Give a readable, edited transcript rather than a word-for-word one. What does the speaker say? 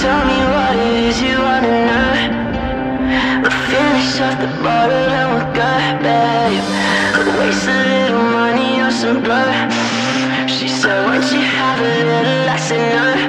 tell me what it is you wanna know. We'll finish off the bottle and we'll go, babe. We'll waste a little money on some blow. She said, won't you have a little? I said no.